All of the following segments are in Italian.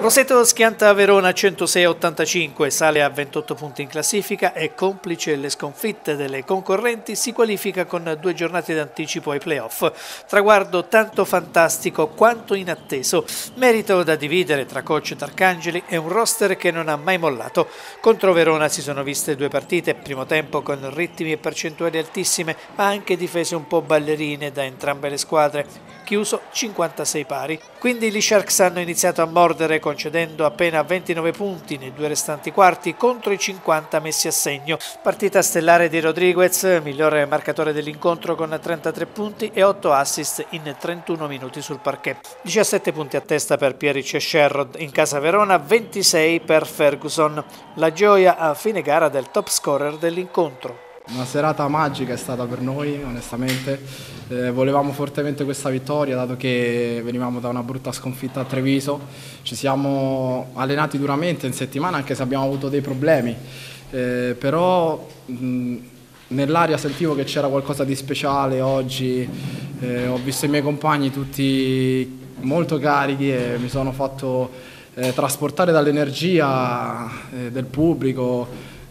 Roseto schianta Verona 106-85, sale a 28 punti in classifica e, complice le sconfitte delle concorrenti, si qualifica con 2 giornate d'anticipo ai playoff. Traguardo tanto fantastico quanto inatteso, merito da dividere tra coach Tarcangeli e un roster che non ha mai mollato. Contro Verona si sono viste 2 partite, primo tempo con ritmi e percentuali altissime, ma anche difese un po' ballerine da entrambe le squadre, chiuso 56 pari. Quindi gli Sharks hanno iniziato a mordere, concedendo appena 29 punti nei 2 restanti quarti contro i 50 messi a segno. Partita stellare di Rodriguez, migliore marcatore dell'incontro con 33 punti e 8 assist in 31 minuti sul parquet. 17 punti a testa per Pieric e Sherrod in casa Verona, 26 per Ferguson. La gioia a fine gara del top scorer dell'incontro. Una serata magica è stata per noi, onestamente. Volevamo fortemente questa vittoria, dato che venivamo da una brutta sconfitta a Treviso. Ci siamo allenati duramente in settimana, anche se abbiamo avuto dei problemi. Però nell'aria sentivo che c'era qualcosa di speciale oggi. Ho visto i miei compagni tutti molto carichi e mi sono fatto trasportare dall'energia del pubblico.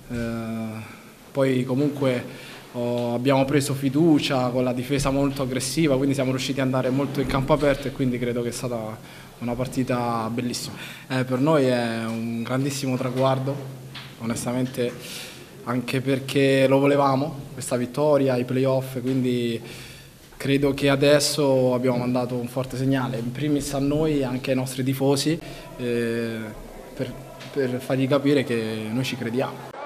Poi comunque abbiamo preso fiducia con la difesa molto aggressiva, quindi siamo riusciti ad andare molto in campo aperto e quindi credo che è stata una partita bellissima. Per noi è un grandissimo traguardo, onestamente, anche perché lo volevamo, questa vittoria, i playoff, quindi credo che adesso abbiamo mandato un forte segnale, in primis a noi e anche ai nostri tifosi, per fargli capire che noi ci crediamo.